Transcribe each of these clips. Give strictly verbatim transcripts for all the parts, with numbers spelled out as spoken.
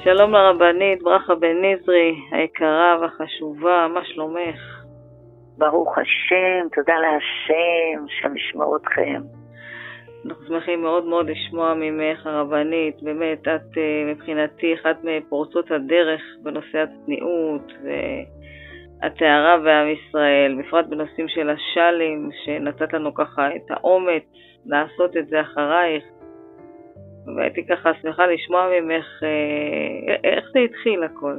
שלום לרבנית, ברכה בן נזרי, היקרה והחשובה, מה שלומך? ברוך השם, תודה להשם, שם ישמור אתכם. אנחנו שמחים מאוד מאוד לשמוע ממך הרבנית, באמת את מבחינתי אחת מפורצות הדרך בנושא הצניעות והטהרה ועם ישראל, בפרט בנושאים של השלים, שנתת לנו ככה את האומץ לעשות את זה אחרייך. והייתי ככה שמחה לשמוע ממך איך זה התחיל הכל.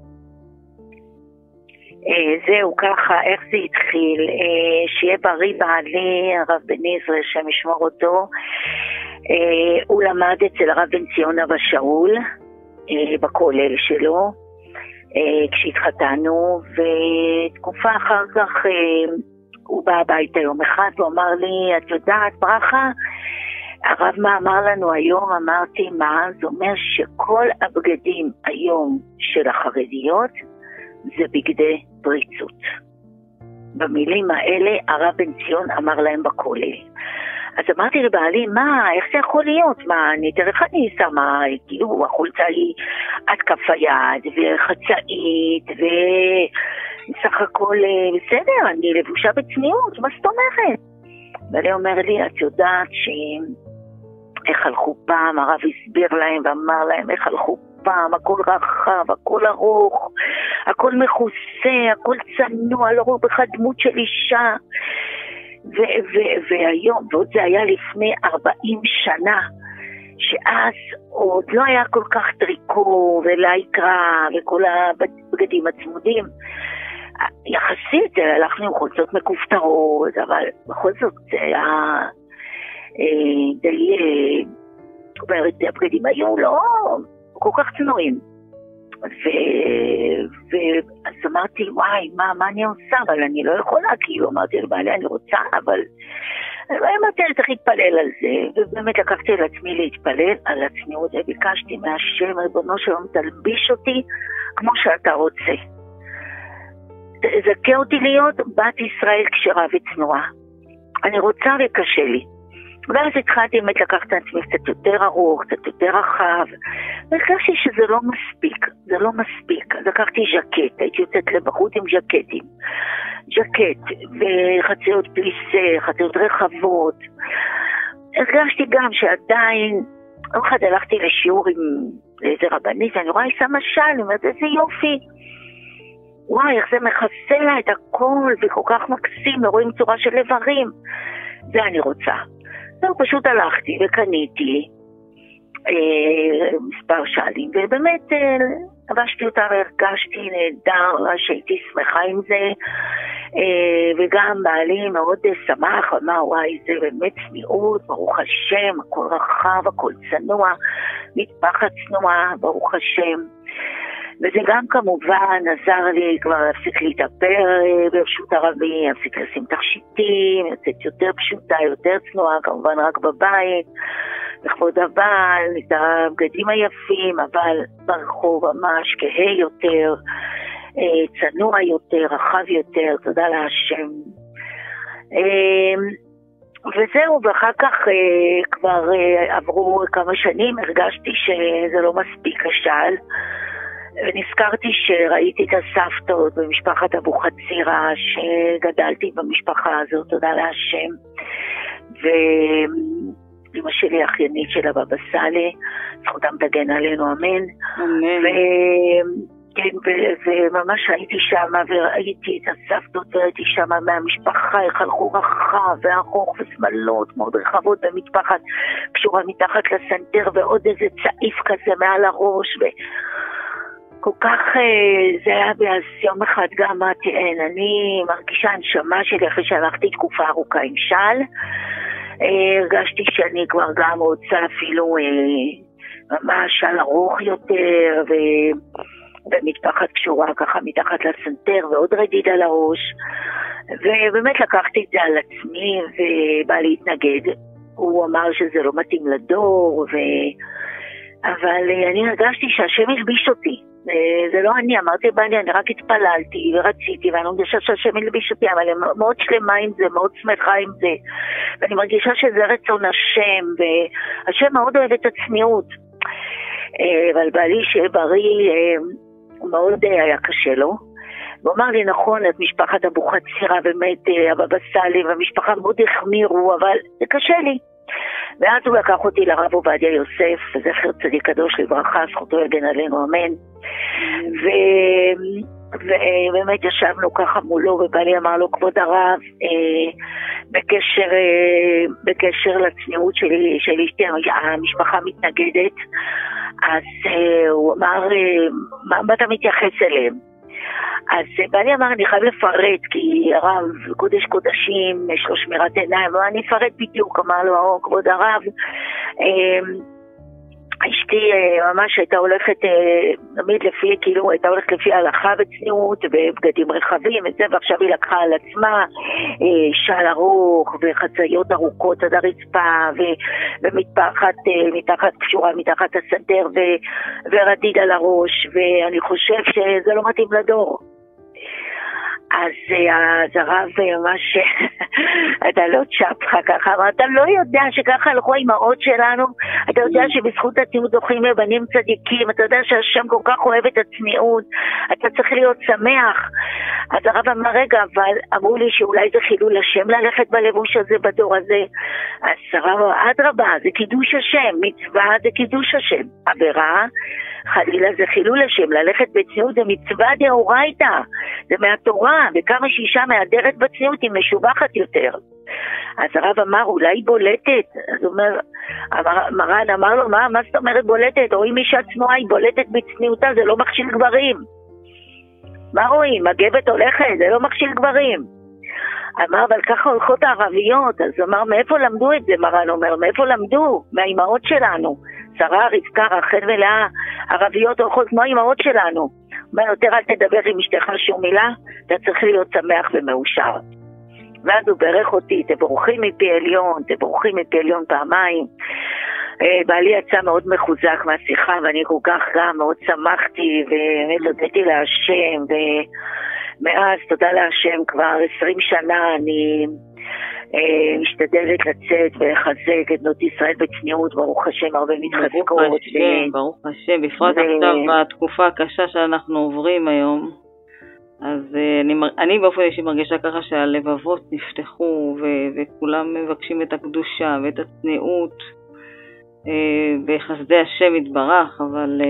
זהו ככה, איך זה התחיל, שיהיה בריא בעלי הרב בן נזרי, שם ישמור אותו. הוא למד אצל הרב בן ציון אבא שאול בכולל שלו כשהתחתנו, ותקופה אחר כך הוא בא הביתה יום אחד ואמר לי, את יודעת ברכה, הרב מה אמר לנו היום? אמרתי מה? זה אומר שכל הבגדים היום של החרדיות זה בגדי פריצות. במילים האלה הרב בן ציון אמר להם בכולל. אז אמרתי לבעלי, מה, איך זה יכול להיות? מה, אני תראה איך אני שמה, כאילו החולצה היא עד כף היד וחצאית וסך הכל בסדר, אני לבושה בצניעות, מה זאת אומרת? ואני אומר לי, את יודעת שאיך הלכו פעם, הרב הסביר להם ואמר להם איך הלכו פעם, הכל רחב, הכל ארוך, הכל מכוסה, הכל צנוע, לא רואה בכלל דמות של אישה. ו- ו- והיום, ועוד זה היה לפני ארבעים שנה, שאז עוד לא היה כל כך טריקו ולהיקרא וכל הבגדים הצמודים. יחסית הלכנו עם חולצות מכופתרות, אבל בכל זאת זה היה אה, די, זאת אומרת, הבגדים היו לא כל כך צנועים. ואז אמרתי, וואי, מה, מה אני עושה? אבל אני לא יכולה, כאילו, אמרתי לבעלי, אני רוצה, אבל אמרתי, אני צריך להתפלל על זה, ובאמת לקחתי על עצמי להתפלל על הצניעות, וביקשתי מהשם, ריבונו שלום, תלביש אותי כמו שאתה רוצה. תזכה אותי להיות בת ישראל כשרה וצנועה. אני רוצה וקשה לי. ואז התחלתי באמת לקחת את עצמי קצת יותר ארוך, קצת יותר רחב, והרגשתי שזה לא מספיק, זה לא מספיק. אז לקחתי ז'קט, הייתי יוצאת לבחוץ עם ז'קטים. ז'קט וחציות פליסה, חציות רחבות. הרגשתי גם שעדיין, לא אחד הלכתי לשיעור עם איזה רבנית, ואני רואה היא שמה של, אני אומרת, איזה יופי. וואי, איך זה מכסה לה את הכל, וכל כך מקסים, רואים צורה של איברים. זה אני רוצה. זהו, פשוט הלכתי וקניתי אה, מספר שלים, ובאמת אה, לבשתי אותה והרגשתי נהדר, שהייתי שמחה עם זה, אה, וגם בעלי מאוד שמח, אמר, וואי, זה באמת צניעות, ברוך השם, הכל רחב, הכל צנוע, מטפחת צנועה, ברוך השם. וזה גם כמובן עזר לי כבר להפסיק להתאפר ברשות הרבי, להפסיק לשים תכשיטים, יוצאת יותר פשוטה, יותר צנועה, כמובן רק בבית, לכבוד הבעל, את הבגדים היפים, אבל ברחוב ממש כהה יותר, צנוע יותר, רחב יותר, תודה להשם. וזהו, ואחר כך כבר עברו כמה שנים, הרגשתי שזה לא מספיק השל, ונזכרתי שראיתי את הסבתות במשפחת אבוחצירא, שגדלתי במשפחה הזאת, תודה להשם. ואמא שלי האחיינית של הבבא סאלי, זכותם תגן עלינו, אמן. אמן. כן, וממש הייתי שם וראיתי את הסבתות וראיתי שם מהמשפחה, איך הלכו רחב וארוך ושמאלות מאוד רחבות במטפחת, קשורה מתחת לסנטר ועוד איזה צעיף כזה מעל הראש ו... כל כך זה היה אז יום אחד גם אמרתי, אין, אני מרגישה הנשמה שלי אחרי שהלכתי תקופה ארוכה עם של, הרגשתי שאני כבר גם רוצה אפילו ממש של ארוך יותר ומטפחת קשורה ככה מתחת לסנטר ועוד רדיד על הראש, ובאמת לקחתי את זה על עצמי ובא להתנגד. הוא אמר שזה לא מתאים לדור, ו... אבל אני הרגשתי שהשם ילביש אותי. זה לא אני, אמרתי בני, אני רק התפללתי ורציתי, ואני מרגישה שהשם ילביש אותי, אבל אני מאוד שלמה עם זה, מאוד שמחה עם זה, ואני מרגישה שזה רצון השם, והשם מאוד אוהב את הצניעות. אבל בעלי שיהיה בריא, מאוד היה קשה לו. הוא אמר לי, נכון, את משפחת אבוחצירא באמת, הבבא סאלי והמשפחה מאוד החמירו, אבל זה קשה לי. ואז הוא לקח אותי לרב עובדיה יוסף, זכר צדיק קדוש לברכה, זכותו יגן עלינו, אמן. ו... ובאמת ישבנו ככה מולו, ובעלי אמר לו, כבוד הרב, אה, בקשר, אה, בקשר לצניעות שלי, של אשתי, המשפחה מתנגדת, אז אה, הוא אמר, אה, מה, מה אתה מתייחס אליהם? אז בעלי אמר, אני חייב לפרט, כי הרב קודש קודשים, יש לו שמירת עיניים, ואני אפרט בדיוק, אמר לו, כבוד הרב, אה, אשתי ממש הייתה הולכת תמיד לפי, כאילו הייתה הולכת לפי ההלכה בצניעות ובגדים רחבים וזה, ועכשיו היא לקחה על עצמה של ארוך וחצאיות ארוכות עד הרצפה ומתחת, מתחת קשורה, מתחת הסנטר ורדיד על הראש, ואני חושב שזה לא מתאים לדור. אז הרב ממש, אתה לא צ'פחה ככה, אבל אתה לא יודע שככה הלכו האימהות שלנו, אתה יודע שבזכות הצניעות זוכים לבנים צדיקים, אתה יודע שהשם כל כך אוהב את הצניעות, אתה צריך להיות שמח. אז הרב אמר, רגע, אבל אמרו לי שאולי זה חילול השם ללכת בלבוש הזה בדור הזה. אז הרב אמר, אדרבה, זה קידוש השם, מצווה זה קידוש השם, עבירה, חלילה זה חילול השם, ללכת בצניעות זה מצווה דאורייתא, זה מהתורה, וכמה שאישה מהדרת בצניעות היא משובחת יותר. אז הרב אמר, אולי היא בולטת. אז הוא אומר, מרן אמר לו, מה, מה זאת אומרת בולטת? רואים אישה צנועה, היא בולטת בצניעותה, זה לא מכשיל גברים. מה רואים? מגבת הולכת, זה לא מכשיל גברים. אמר, אבל ככה הולכות הערביות. אז הוא אמר, מאיפה למדו את זה? מרן אומר, מאיפה למדו? מהאימהות שלנו. שרה, רבקה, רחל ולאה, ערביות הולכות כמו האימהות שלנו. מה יותר אל תדבר עם אשתך שום מילה, אתה צריך להיות שמח ומאושר. ואז הוא ברך אותי, תבורכים מפי עליון, תבורכים מפי עליון פעמיים. בעלי יצא מאוד מחוזק מהשיחה, ואני כל כך גם מאוד שמחתי, ובאמת הודיתי להשם, ומאז תודה להשם כבר עשרים שנה אני משתדלת לצאת ולחזק את בנות ישראל בצניעות, ברוך השם, הרבה מתחזקות. ברוך השם, ברוך השם, בפרט עכשיו בתקופה הקשה שאנחנו עוברים היום. אז אני, אני באופן אישי מרגישה ככה שהלבבות נפתחו ו- וכולם מבקשים את הקדושה ואת הצניעות בחסדי השם יתברך, אבל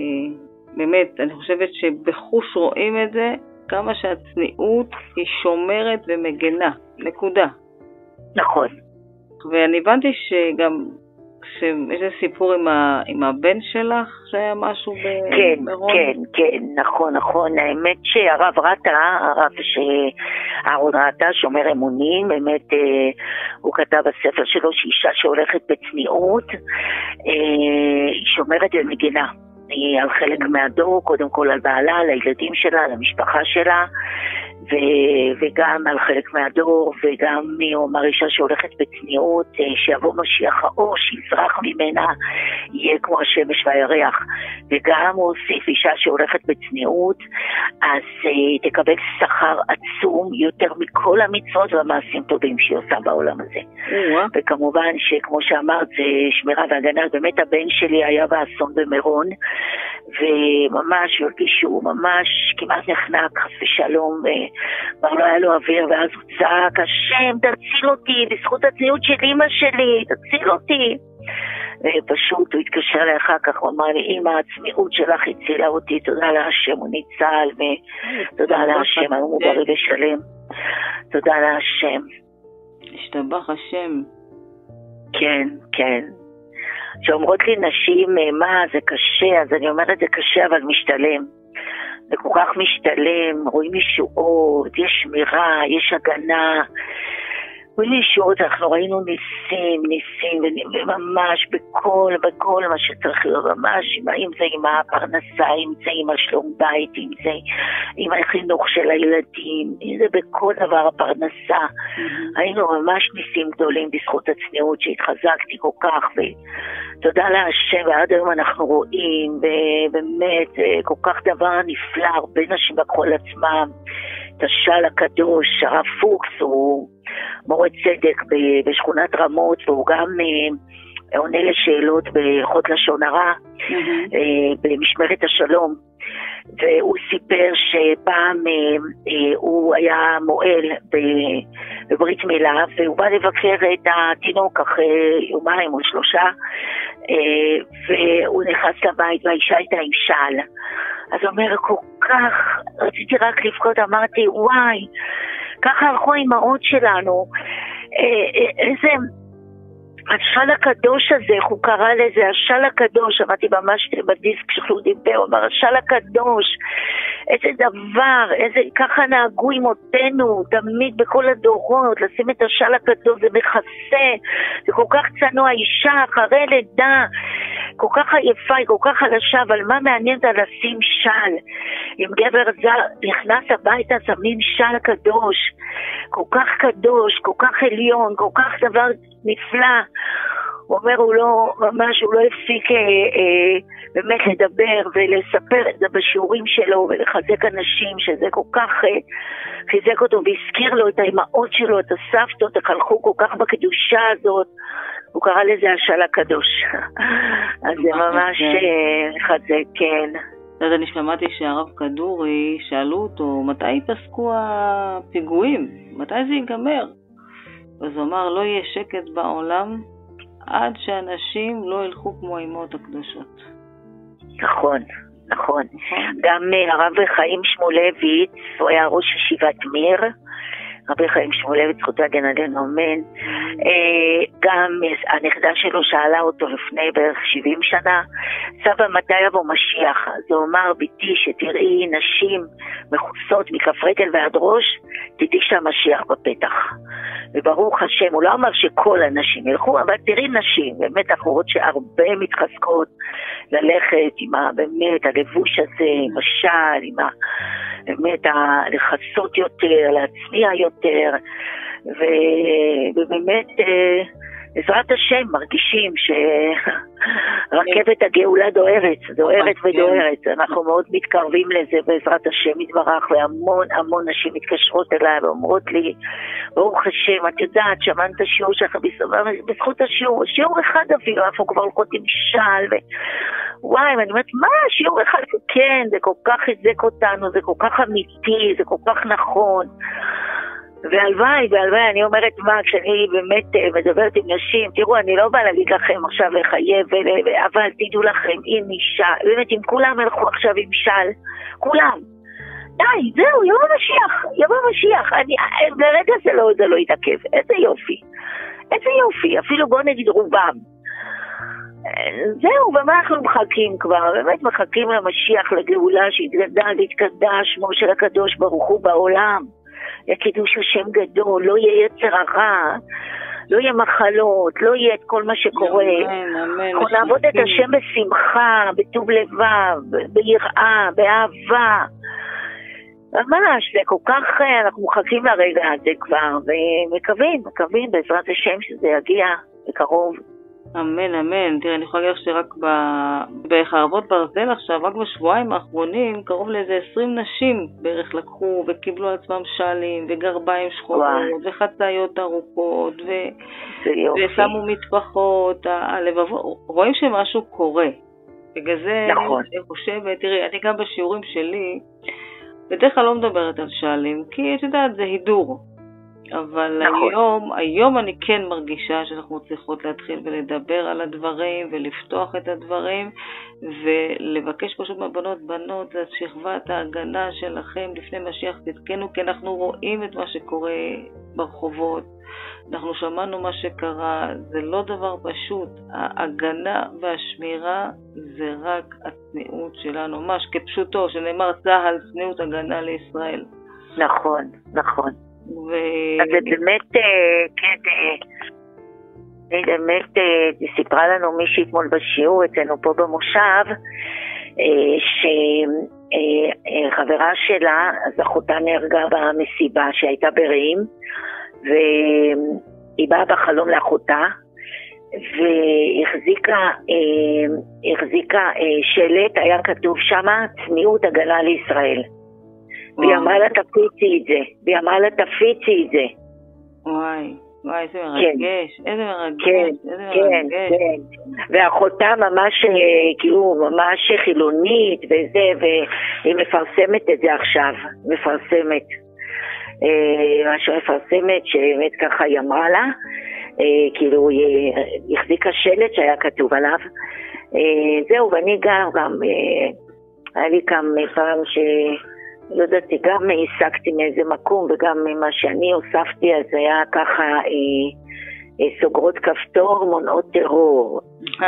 באמת אני חושבת שבחוש רואים את זה, כמה שהצניעות היא שומרת ומגנה, נקודה. נכון. ואני הבנתי שגם שיש איזה סיפור עם, ה, עם הבן שלך שהיה משהו ב... כן, ברון? כן, כן, נכון, נכון. האמת שהרב רטה, הרב שאהרון רטה, שומר אמונים, באמת אה, הוא כתב בספר שלו שאישה שהולכת בצניעות, אה, היא שומרת ומגינה. היא על חלק מהדור, קודם כל על בעלה, על הילדים שלה, על המשפחה שלה, ו- וגם על חלק מהדור, וגם הוא אמר אישה שהולכת בצניעות, שיבוא משיח האור, שיזרח ממנה, יהיה כמו השמש והירח. וגם הוא הוסיף אישה שהולכת בצניעות, אז uh, תקבל שכר עצום יותר מכל המצוות והמעשים טובים שהיא עושה בעולם הזה. Mm-hmm. וכמובן שכמו שאמרת, זה שמירה והגנה, באמת הבן שלי היה באסון במירון, וממש הרגישו, ממש כמעט נחנק, חס ושלום, כבר לא היה לו אוויר, ואז הוא צעק, השם תציל אותי, בזכות הצניעות של אמא שלי, תציל אותי. ופשוט הוא התקשר לי אחר כך, הוא אמר לי, אמא, הצניעות שלך הצילה אותי, תודה להשם, הוא ניצל, ותודה להשם, הוא בריא ושלם. תודה להשם. השתבח השם. כן, כן. שאומרות לי נשים, מה, זה קשה, אז אני אומרת, זה קשה, אבל משתלם. זה כל כך משתלם, רואים ישועות, יש שמירה, יש הגנה. רואים ישועות, אנחנו ראינו ניסים, ניסים, וממש בכל, בכל מה שצריך להיות, ממש, אם זה עם הפרנסה, אם זה עם השלום בית, אם זה עם החינוך של הילדים, אם זה בכל דבר הפרנסה. היינו ממש ניסים גדולים בזכות הצניעות שהתחזקתי כל כך, ותודה להשם, ועד היום אנחנו רואים, ובאמת, כל כך דבר נפלא, הרבה נשים לקחו על עצמם, את השל הקדוש, הרב פוקס, הוא מורה צדק בשכונת רמות, והוא גם עונה לשאלות בחוק לשון הרע, במשמרת השלום. והוא סיפר שפעם הוא היה מועל בברית מילה, והוא בא לבקר את התינוק אחרי יומיים או שלושה, והוא נכנס לבית והאישה הייתה עם שעל. אז הוא אומר, כל כך, רציתי רק לבכות, אמרתי, וואי, ככה הלכו האימהות שלנו, איזה... השל הקדוש הזה, איך הוא קרא לזה, השל הקדוש, אמרתי ממש בדיסק שהוא דיבר, הוא אמר, השל הקדוש, איזה דבר, איזה, ככה נהגו אמותינו, תמיד בכל הדורות, לשים את השל הקדוש, זה מכסה, זה כל כך צנוע, אישה אחרי לידה, כל כך עייפה, היא כל כך חלשה, אבל מה מעניין זה לשים של? אם גבר זר נכנס הביתה, שמים של קדוש, כל כך קדוש, כל כך עליון, כל כך דבר נפלא. הוא אומר, הוא לא, ממש, הוא לא הפסיק אה, אה, באמת לדבר ולספר את זה בשיעורים שלו ולחזק אנשים, שזה כל כך אה, חיזק אותו והזכיר לו את האימהות שלו, את הסבתות, החלכו כל כך בקדושה הזאת. הוא קרא לזה השל הקדוש. אז זה ממש חזק, כן. אז אני שמעתי שהרב כדורי, שאלו אותו, מתי ייפסקו הפיגועים? מתי זה ייגמר? אז הוא אמר, לא יהיה שקט בעולם עד שאנשים לא ילכו כמו האימהות הקדושות. נכון, נכון. גם הרב חיים שמואלביץ, הוא היה ראש ישיבת מיר, רבי חיים שמואלביץ, זכותו הגן עלינו אמן. גם הנכדה שלו שאלה אותו לפני בערך שבעים שנה, סבא מתי יבוא משיח? אז הוא אמר, ביתי שתראי נשים מכוסות מכף רגל ועד ראש, תדעי שהמשיח בפתח. וברוך השם, הוא לא אמר שכל הנשים ילכו, אבל תראי נשים, באמת אנחנו רואות שהרבה מתחזקות ללכת עם ה, באמת הלבוש הזה, עם השל, עם ה, באמת לחסות יותר, להצניע יותר, ו, ובאמת בעזרת השם מרגישים שרכבת הגאולה דוהרת, דוהרת ודוהרת. אנחנו מאוד מתקרבים לזה בעזרת השם יתברך, והמון המון נשים מתקשרות אליי ואומרות לי, ברוך השם, את יודעת, שמעת את השיעור שלך בזכות השיעור, שיעור אחד אפילו, אנחנו כבר הולכות עם של, ו... וואי, ואני אומרת, מה, שיעור אחד? כן, זה כל כך חיזק אותנו, זה כל כך אמיתי, זה כל כך נכון. והלוואי, והלוואי, אני אומרת מה, כשאני באמת מדברת עם נשים, תראו, אני לא באה להגיד לכם עכשיו לחייב, אבל תדעו לכם, אם אישה, באמת, אם כולם הלכו עכשיו עם של, כולם, די, זהו, יבוא משיח, יבוא משיח, אני, ברגע זה לא, זה לא יתעכב, איזה יופי, איזה יופי, אפילו בוא נגיד רובם, זהו, ומה אנחנו מחכים כבר, באמת מחכים למשיח, לגאולה, שיתגדל, יתקדש, שמו של הקדוש ברוך הוא בעולם, יקידוש השם גדול, לא יהיה יצר הרע, לא יהיה מחלות, לא יהיה את כל מה שקורה. אנחנו נעבוד את השם בשמחה, בטוב לבב, ביראה, באהבה. ממש, זה כל כך, אנחנו מחכים לרגע הזה כבר, ומקווים, מקווים בעזרת השם שזה יגיע בקרוב. אמן, אמן. תראה, אני יכולה להגיד לך שרק בחרבות ברזל עכשיו, רק בשבועיים האחרונים, קרוב לאיזה עשרים נשים בערך לקחו וקיבלו עצמם שלים וגרביים שחורות וחצאיות ארוכות ושמו מטפחות, הלבבות, רואים שמשהו קורה. בגלל זה נכון. אני חושבת, תראי, אני גם בשיעורים שלי, בדרך כלל לא מדברת על שלים, כי את יודעת, זה הידור. אבל נכון. היום, היום אני כן מרגישה שאנחנו צריכות להתחיל ולדבר על הדברים ולפתוח את הדברים ולבקש פשוט מהבנות, בנות, זה שכבת ההגנה שלכם לפני משיח תתקנו, כי אנחנו רואים את מה שקורה ברחובות, אנחנו שמענו מה שקרה, זה לא דבר פשוט, ההגנה והשמירה זה רק הצניעות שלנו, ממש כפשוטו, שנאמר צהל צניעות הגנה לישראל. נכון, נכון. ו... אז זה באמת, כן, אני באמת, סיפרה לנו מישהי אתמול בשיעור אצלנו פה במושב, שחברה שלה, אז אחותה נהרגה במסיבה שהייתה ברעים, והיא באה בחלום לאחותה, והחזיקה החזיקה שלט, היה כתוב שמה, צניעות הגנה לישראל. והיא אמרה לה תפיצי את זה, והיא אמרה לה תפיצי את זה. וואי, וואי, איזה מרגש, איזה מרגש, כן, איזה כן, מרגש. כן. ואחותה ממש, כאילו, ממש חילונית וזה, והיא מפרסמת את זה עכשיו, מפרסמת. משהו מפרסמת שבאמת ככה היא אמרה לה, כאילו היא החזיקה שלט שהיה כתוב עליו. זהו, ואני גם, גם היה לי כמה פעם ש... לא יודעתי, גם העסקתי מאיזה מקום וגם מה שאני הוספתי, אז היה ככה אה, אה, סוגרות כפתור, מונעות טרור.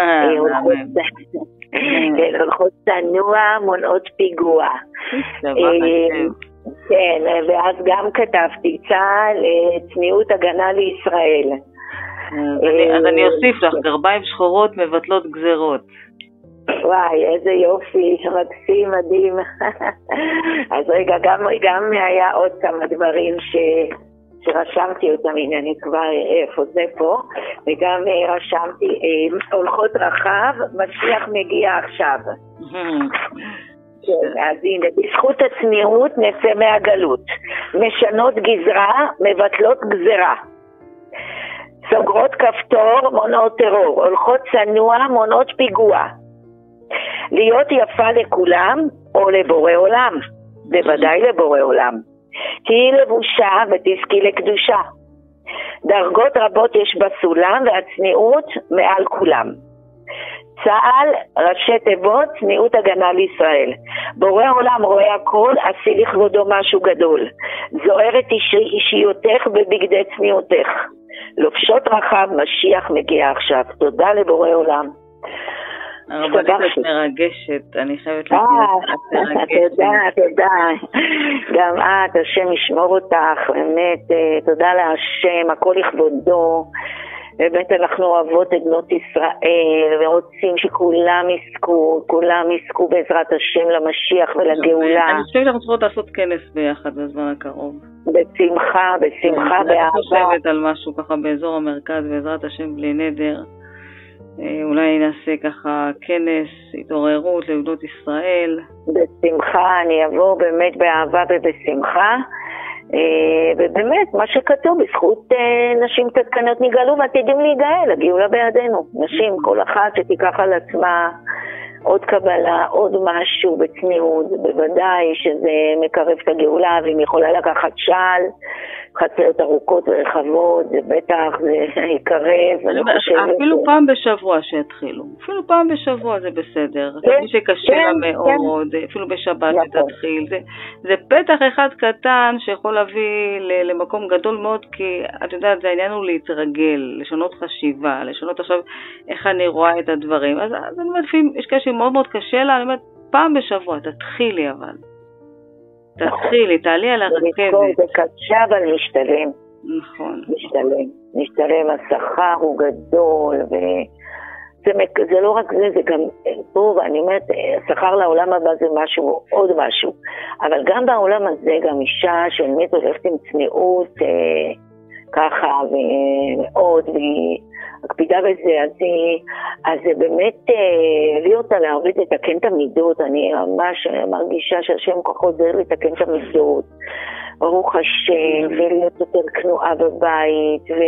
הולכות צנוע, מונעות פיגוע. כן, ואז גם כתבתי צה"ל, צניעות הגנה לישראל. אז אני אוסיף לך, גרביים שחורות מבטלות גזרות. וואי, איזה יופי, מקסים, מדהים. אז רגע, גם, גם היה עוד כמה דברים ש, שרשמתי אותם, הנה אני כבר איפה זה פה, וגם רשמתי, הולכות רחב, משיח מגיע עכשיו. כן, אז הנה, בזכות הצניעות נצא מהגלות. משנות גזרה, מבטלות גזרה. סוגרות כפתור, מונעות טרור. הולכות צנוע, מונעות פיגוע. להיות יפה לכולם או לבורא עולם, בוודאי לבורא עולם. תהי לבושה ותזכי לקדושה. דרגות רבות יש בסולם והצניעות מעל כולם. צה"ל, ראשי תיבות, צניעות הגנה לישראל. בורא עולם רואה הכל, עשי לכבודו משהו גדול. זוהרת אישיותך בבגדי צניעותך. לובשות רחב, משיח מגיע עכשיו. תודה לבורא עולם. הרבנית את מרגשת, אני חייבת להגיד, את מרגשת. תודה, תודה. גם את, השם ישמור אותך, באמת, תודה להשם, הכל לכבודו. באמת אנחנו אוהבות את בנות ישראל, ורוצים שכולם יזכו, כולם יזכו בעזרת השם למשיח ולגאולה. אני חושבת שאנחנו צריכות לעשות כנס ביחד בזמן הקרוב. בשמחה, בשמחה, באהבה. אני חושבת על משהו ככה באזור המרכז, בעזרת השם בלי נדר. אולי נעשה ככה כנס, התעוררות לבנות ישראל. בשמחה, אני אבוא באמת באהבה ובשמחה. ובאמת, מה שכתוב, בזכות נשים צדקניות נגאלו ועתידים להיגאל, הגאולה בידינו. נשים, כל אחת שתיקח על עצמה עוד קבלה, עוד משהו בצניעות, בוודאי שזה מקרב את הגאולה, ואם יכולה לקחת שעל, חציות ארוכות ורחבות, זה בטח, זה יקרב. אפילו פעם בשבוע שהתחילו, אפילו פעם בשבוע זה בסדר, מי שקשה לה מאוד, אפילו בשבת שתתחיל, זה פתח אחד קטן שיכול להביא למקום גדול מאוד, כי את יודעת, זה העניין הוא להתרגל, לשנות חשיבה, לשנות עכשיו איך אני רואה את הדברים, אז אני אומרת, יש קשה מאוד מאוד קשה לה, אני אומרת, פעם בשבוע, תתחילי אבל. תתחילי, תעלי על הרכבת. זה קשה אבל משתלם. נכון. משתלם. משתלם, השכר הוא גדול, וזה לא רק זה, זה גם פה, ואני אומרת, השכר לעולם הבא זה משהו, עוד משהו. אבל גם בעולם הזה, גם אישה שבאמת הולכת עם צניעות, ככה, ומאוד, והיא הקפידה בזה, אז, אז זה באמת הביא אותה להרבית לתקן את המידות. אני ממש מרגישה שהשם כל כך עוזר לתקן את המידות, ברוך השם, ולהיות יותר כנועה בבית, ו,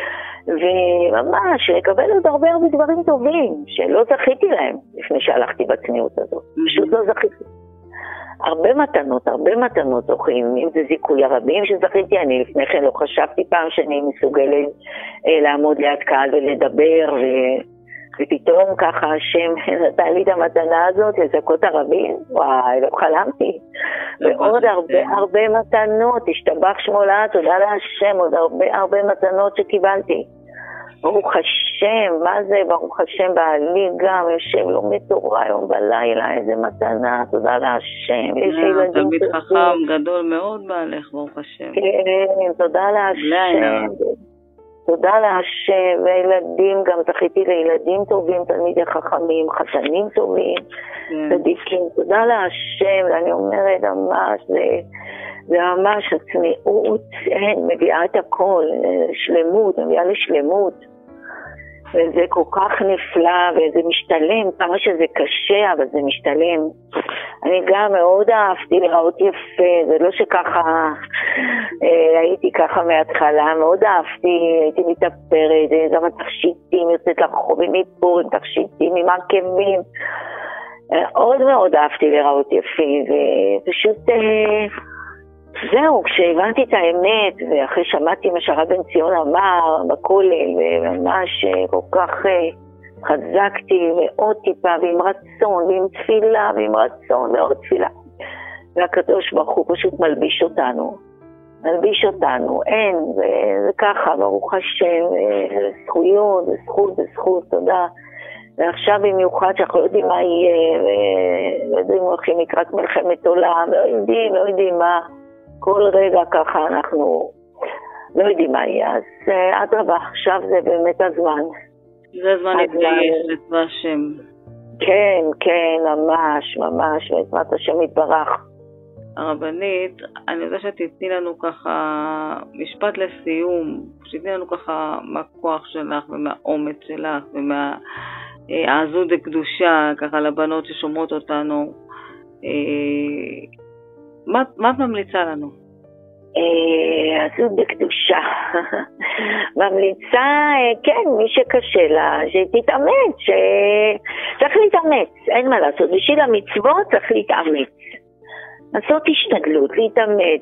וממש לקבל עוד הרבה הרבה דברים טובים שלא זכיתי להם לפני שהלכתי בצניעות הזאת, פשוט לא זכיתי. הרבה מתנות, הרבה מתנות זוכים, אם זה זיכוי הרבים שזכיתי, אני לפני כן לא חשבתי פעם שאני מסוגלת אה, לעמוד ליד קהל ולדבר, ו... ופתאום ככה השם נתן לי את המתנה הזאת, לזכות הרבים, וואי, לא חלמתי. ועוד הרבה הרבה מתנות, השתבח שמולה, תודה להשם, עוד הרבה הרבה מתנות שקיבלתי. ברוך השם, מה זה? ברוך השם, בעלי גם יושב לומד תורה היום בלילה, איזה מתנה, תודה להשם. יש ילדים תלמיד חכם גדול מאוד בעלך, ברוך השם. כן, תודה להשם. תודה להשם, וילדים, גם זכיתי לילדים טובים, תלמידי חכמים, חתנים טובים, צדיקים, תודה להשם, ואני אומרת, ממש, זה, זה ממש הצניעות, מביאה את הכל, שלמות, מביאה לשלמות, וזה כל כך נפלא, וזה משתלם, כמה שזה קשה, אבל זה משתלם. אני גם מאוד אהבתי לראות יפה, זה לא שככה אה, הייתי ככה מההתחלה, מאוד אהבתי, הייתי מתאפרת, גם התכשיטים, יוצאת לרחוב עם איפור, עם תכשיטים, עם עקבים, מאוד מאוד אהבתי לראות יפי, ופשוט אה, זהו, כשהבנתי את האמת, ואחרי שמעתי מה שהרב בן ציון אמר בכולל, וממש כל כך אה, חזקתי ועוד טיפה, ועם רצון, ועם תפילה, ועם רצון ועוד תפילה. והקדוש ברוך הוא פשוט מלביש אותנו, מלביש אותנו, אין, זה ככה, ברוך השם, זכויות, זכות, זכות, תודה. ועכשיו במיוחד שאנחנו לא יודעים מה יהיה, ולא יודעים הולכים לקראת מלחמת עולם, לא יודעים, לא יודעים מה, כל רגע ככה אנחנו לא יודעים מה יהיה, אז עד רבה, עכשיו זה באמת הזמן. זה הזמן להתגייס לצבא השם. כן, כן, ממש, ממש, ועצמת השם יתברך. הרבנית, אני יודע שתתני לנו ככה משפט לסיום, שתתני לנו ככה מהכוח שלך ומהאומץ שלך ומהעזות הקדושה, ככה לבנות ששומעות אותנו. מה, מה את ממליצה לנו? עזות בקדושה. ממליצה, כן, מי שקשה לה, שתתאמץ, שצריך להתאמץ, אין מה לעשות, בשביל המצוות צריך להתאמץ. לעשות השתדלות, להתאמץ,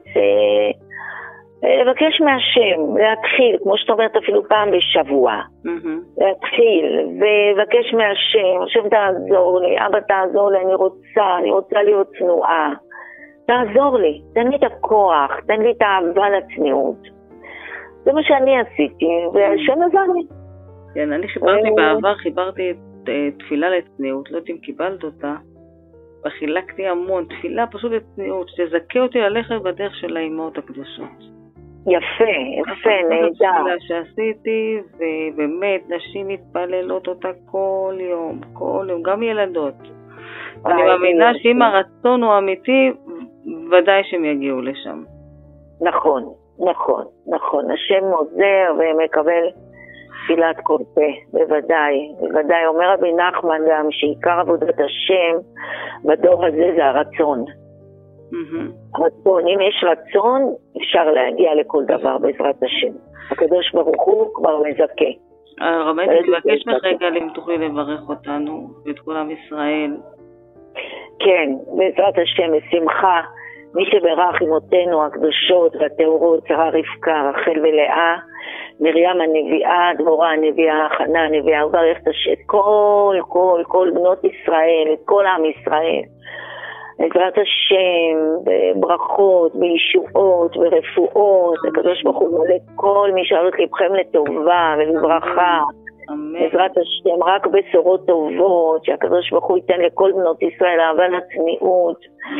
לבקש מהשם, להתחיל, כמו שאת אומרת אפילו פעם בשבוע, להתחיל, ולבקש מהשם, השם תעזור לי, אבא תעזור לי, אני רוצה, אני רוצה להיות צנועה, תעזור לי, תן לי את הכוח, תן לי את האהבה לצניעות. זה מה שאני עשיתי, והשם עזר לי. כן, אני חיברתי בעבר, חיברתי את תפילה לצניעות, לא יודעת אם קיבלת אותה, וחילקתי המון, תפילה פשוט לצניעות, שתזכה אותי ללכת בדרך של האימהות הקדושות. יפה, יפה, נהדר. זאת תפילה שעשיתי, ובאמת נשים מתפללות אותה כל יום, כל יום, גם ילדות. אני מאמינה שאם הרצון הוא אמיתי, ודאי שהם יגיעו לשם. נכון, נכון, נכון. השם עוזר ומקבל תפילת כל פה, בוודאי. בוודאי, אומר רבי נחמן גם שעיקר עבודת השם בדור הזה זה הרצון. הרצון, אם יש רצון, אפשר להגיע לכל דבר בעזרת השם. הקדוש ברוך הוא כבר מזכה. הרבנית, אני מבקש לך רגע אם תוכלי לברך אותנו ואת כל עם ישראל. כן, בעזרת השם, בשמחה. מי שברך אמותינו הקדושות והטהורות, שרה רבקה, רחל ולאה, מרים הנביאה, דבורה הנביאה, חנה הנביאה, וברך את כל, כל, כל בנות ישראל, את כל עם ישראל. בעזרת השם, בברכות, בישועות, ברפואות, הקדוש ברוך הוא מולא כל מי שעלות לבכם לטובה ולברכה. בעזרת השם, רק בשורות טובות, שהקדוש ברוך הוא ייתן לכל בנות ישראל אהבה לצניעות,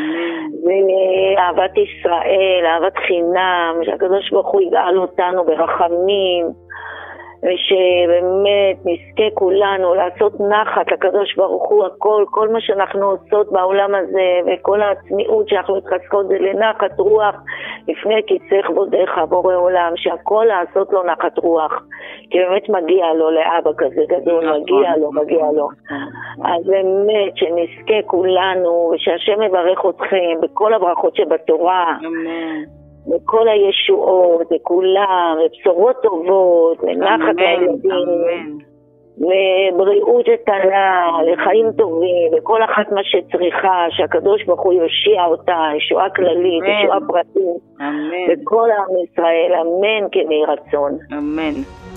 ואהבת ישראל, אהבת חינם, שהקדוש ברוך הוא יגאל אותנו ברחמים, ושבאמת נזכה כולנו לעשות נחת לקדוש ברוך הוא, הכל, כל מה שאנחנו עושות בעולם הזה, וכל הצניעות שאנחנו מתחזקות זה לנחת רוח לפני כיסא כבודך בורא עולם, שהכל לעשות לו נחת רוח, כי באמת מגיע לו לאבא כזה גדול, מגיע לו, מגיע לו. אז באמת שנזכה כולנו, ושהשם יברך אתכם בכל הברכות שבתורה, בכל הישועות, לכולם, לבשורות טובות, לנחת הילדים, לבריאות איתנה, לחיים טובים, וכל אחת מה שצריכה, שהקדוש ברוך הוא יושיע אותה, ישועה כללית, ישועה פרטית, וכל עם ישראל, אמן כן יהי רצון. אמן.